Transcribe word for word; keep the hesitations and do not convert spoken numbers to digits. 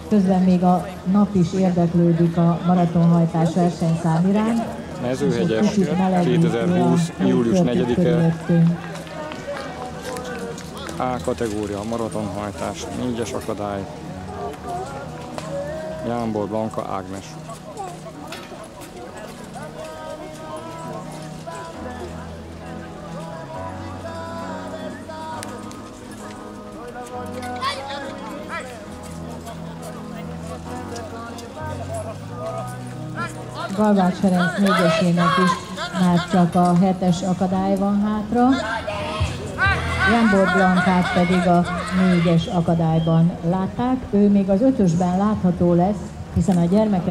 Közben még a nap is érdeklődik a maratonhajtás versenyszám iránt. Mezőhegyes, kétezer-húsz. július negyedike. A kategória, maratonhajtás, négyes akadály. Jámbor Blanka Ágnes. Galvács Ferenc négyesének is már csak a hetes akadály van hátra. Jámbor Blankát pedig a négyes akadályban látták. Ő még az ötösben látható lesz, hiszen a gyermekek